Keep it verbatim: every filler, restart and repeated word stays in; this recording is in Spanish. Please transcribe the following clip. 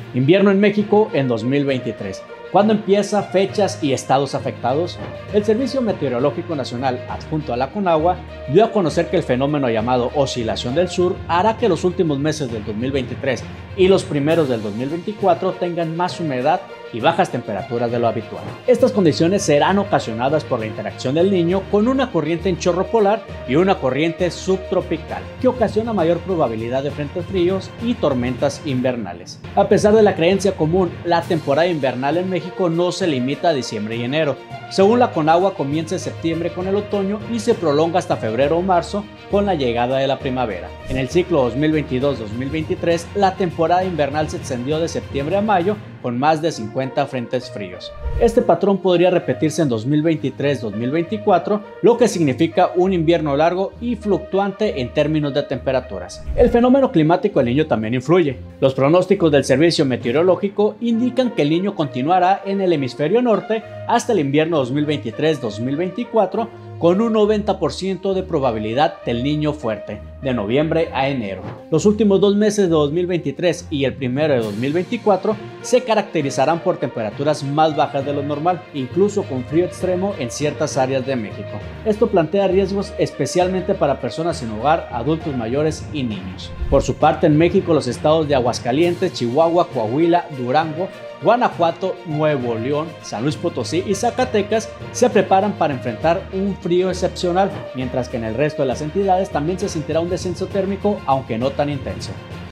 Invierno en México en dos mil veintitrés. ¿Cuándo empieza? Fechas y estados afectados. El Servicio Meteorológico Nacional, adjunto a la Conagua, dio a conocer que el fenómeno llamado oscilación del sur hará que los últimos meses del dos mil veintitrés y los primeros del dos mil veinticuatro tengan más humedad y bajas temperaturas de lo habitual. Estas condiciones serán ocasionadas por la interacción del Niño con una corriente en chorro polar y una corriente subtropical, que ocasiona mayor probabilidad de frentes fríos y tormentas invernales. A pesar de la creencia común, la temporada invernal en México no se limita a diciembre y enero. Según la Conagua, comienza en septiembre con el otoño y se prolonga hasta febrero o marzo con la llegada de la primavera. En el ciclo dos mil veintidós dos mil veintitrés, la temporada invernal se extendió de septiembre a mayo con más de cincuenta frentes fríos. Este patrón podría repetirse en dos mil veintitrés dos mil veinticuatro, lo que significa un invierno largo y fluctuante en términos de temperaturas. El fenómeno climático del Niño también influye. Los pronósticos del Servicio Meteorológico indican que el Niño continuará en el hemisferio norte hasta el invierno dos mil veintitrés dos mil veinticuatro, con un noventa por ciento de probabilidad del Niño fuerte, de noviembre a enero. Los últimos dos meses de dos mil veintitrés y el primero de dos mil veinticuatro se caracterizarán por temperaturas más bajas de lo normal, incluso con frío extremo en ciertas áreas de México. Esto plantea riesgos especialmente para personas sin hogar, adultos mayores y niños. Por su parte, en México, los estados de Aguascalientes, Chihuahua, Coahuila, Durango, Guanajuato, Nuevo León, San Luis Potosí y Zacatecas se preparan para enfrentar un frío excepcional, mientras que en el resto de las entidades también se sentirá un descenso térmico, aunque no tan intenso.